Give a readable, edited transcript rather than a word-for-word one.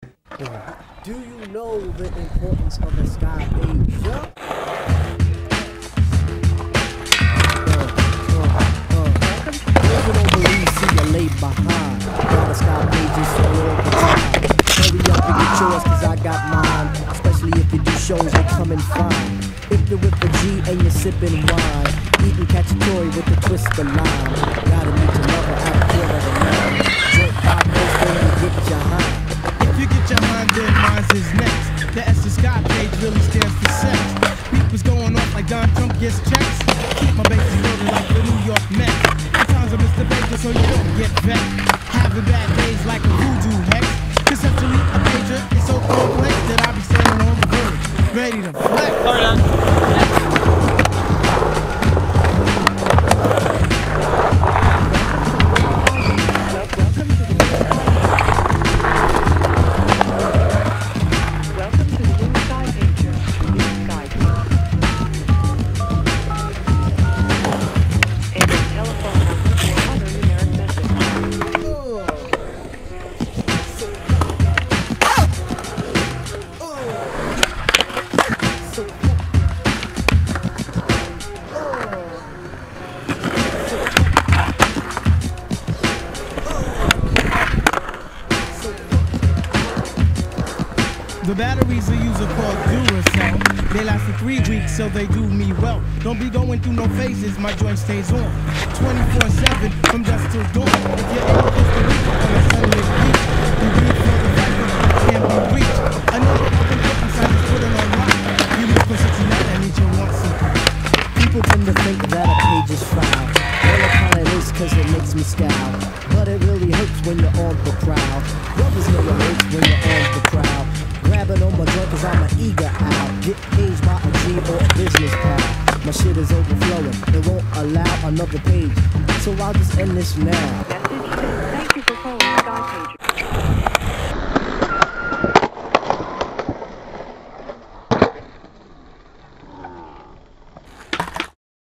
Do you know the importance of a sky page? If you don't believe, see you lay behind. Got a sky pages for all the time. Hurry up and get yours, cause I got mine. Especially if you do shows, they come in fine. If you're with a G and you're sipping wine, eating cacciatore with a twist of lime. Gotta meet your lover at a quarter to 9. Drink 5 minutes, then you get your high. If you get your mind, then mine's is next. The S of Sky page really stands for sex. People's going off like Don Trump gets checks. Keep my bases loaded like the New York Mets. Sometimes I miss the pager so you don't get vexed. Having bad days like a voodoo hex. Conceptually, a pager is so complex that I be standing on the verge, ready to flex. The batteries I use are called Duracell. They last for 3 weeks, so they do me well. Don't be going through no phases, my joint stays on 24/7 from dusk till dawn. If you're in Costa Rica on a sunlit beach, you read for the life of can't be reached. Another open button sign is put it on lock. You move for 69 and each you want something. People tend to think that a page is foul. Well, it kinda is cause it makes me scowl. But it really hurts when you're on the prowl. Brothers know it hurts when you're on the prowl. Grabbing on my joint cause I'm an eager owl. Get paged by a G or a business pal. My shit is overflowing, it won't allow another page. So I'll just end this now. Message. Thank you for calling Sky Pager.